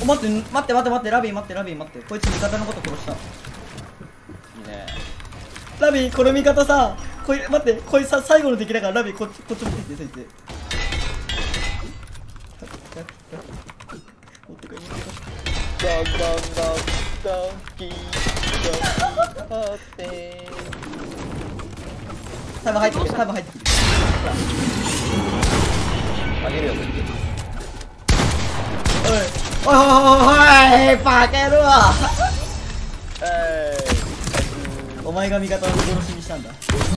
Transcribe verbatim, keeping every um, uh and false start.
お待って待って待って待って、ラビー待ってラビー待って、こいつ味方のこと殺した。いいね。ラビーこれ味方さ、こい待ってこいつさ最後の敵だから、ラビーこっちこっち持ってきて、そいつ持ってこい持ってこい。 ダンダンダンダンキーダンって多分入ってくる、多分入ってくる。 あげるよ、こっち。 おいおいおいおい、バカ野郎。 えーお前が味方を殺しにしたんだ。